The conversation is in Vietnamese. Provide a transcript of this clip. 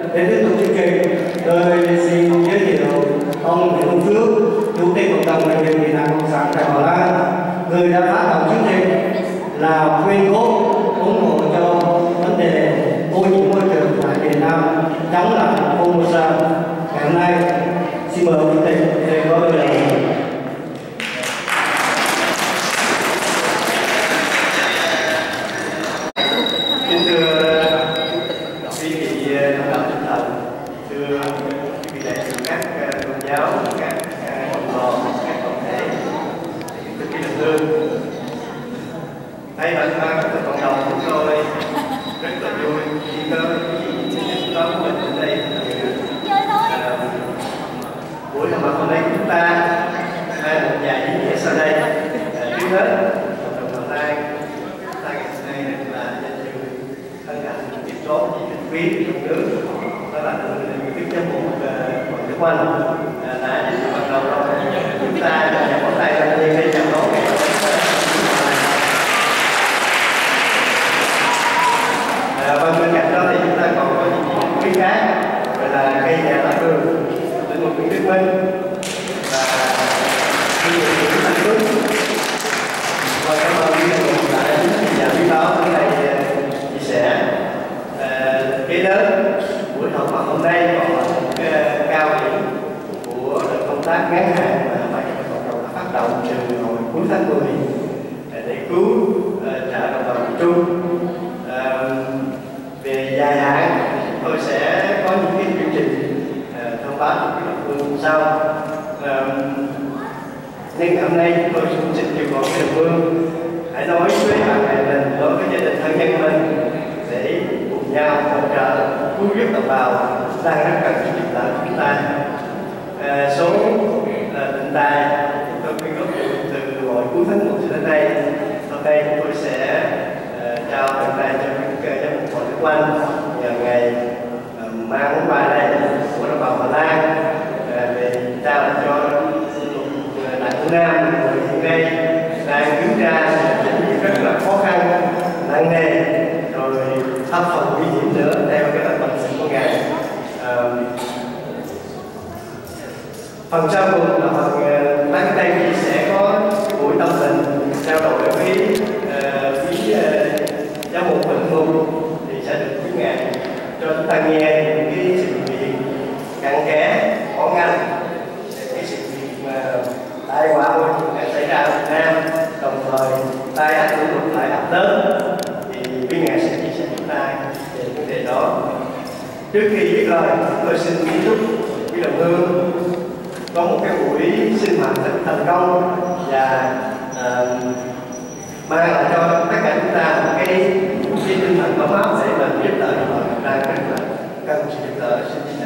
Để tiếp tục chương trình, tôi xin giới thiệu ông Nguyễn Hồng Phước, Chủ tịch Hội đồng Bệnh viện Việt Nam Cộng sản tại Hà Lan, người đã phát động chương trình là quyên góp ủng hộ cho vấn đề ô nhiễm môi trường tại Việt Nam, chống lại Formosa. Ngày hôm nay, xin mời Chủ tịch để có lời. Kính thưa quý vị lãnh đạo tinh thần, thưa quý vị đại diện các tôn giáo, các cộng đoàn, các tổng thể, thưa quý đồng hương, thay mặt ban cộng đồng chúng tôi rất là vui khi có mình ở đây. Buổi gặp mặt hôm nay chúng ta mang một vài ý nghĩa sau đây. Trước hết, cộng đồng Hà Lan ta ngày hôm nay là danh dự thân hạnh tiếp tốt vì thành quý trong nước, đó là đức giám mục Hoàng Đức Oanh đã bắt đầu rồi. Chúng ta nhận một tay đầu tiên để chào đón. Và bên cạnh đó thì chúng ta còn có những quý khác, gọi là cây nhà lá vườn, linh mục Nguyễn Đức Minh và linh mục Nguyễn Thành Phước. Và cảm ơn quý linh mục đã đến nhà quý báo ở đây chia sẻ. Kế đến buổi họp mặt hôm nay còn cao điểm của công tác ngắn hạn mà Ban Chấp hành Cộng đồng đã phát động từ hồi cuối tháng 10 để cứu trợ đồng bào miền Trung. Về dài hạn, tôi sẽ có những cái chương trình thông báo cho các địa phương sau. Nhưng hôm nay tôi xin kêu gọi các địa phương hãy nói với bạn bè mình, đối với gia đình thân nhân mình để cùng nhau hỗ trợ cứu giúp đồng bào đang rất cần sự giúp đỡ của chúng ta. Số tình tài tôi quyên góp từ hồi cuối tháng 1 đến đây. Hôm nay tôi sẽ trao tận tay cho các giám mục Hoàng Đức Oanh nhờ ngày mang món quà đây của đồng bào Hà Lan về trao lại cho Đại Hữu Nam, người hiện nay đang đứng ra những rất là khó khăn nặng nề, rồi thấp phần nguy hiểm nữa theo cái đặc bệnh của ngài. Phần sau cùng là phần lắng đây thì sẽ có buổi tâm tình trao đổi với quý giám mục Bình Mục thì sẽ được quý ngài cho chúng ta nghe những cái sự việc cặn kẽ khó ngăn, cái sự việc mà tai họa môi trường đã xảy ra ở Việt Nam, đồng thời tai ách lũ lụt lại ập đến thì quý ngài sẽ chia sẻ chúng ta về vấn đề đó. Trước khi viết lời, tôi xin kính chúc quý đồng hương có một cái buổi sinh hoạt rất thành công và mang lại cho tất cả chúng ta một cái tinh thần ấm áp để mà giúp đỡ mọi người đang rất là cần sự giúp đỡ.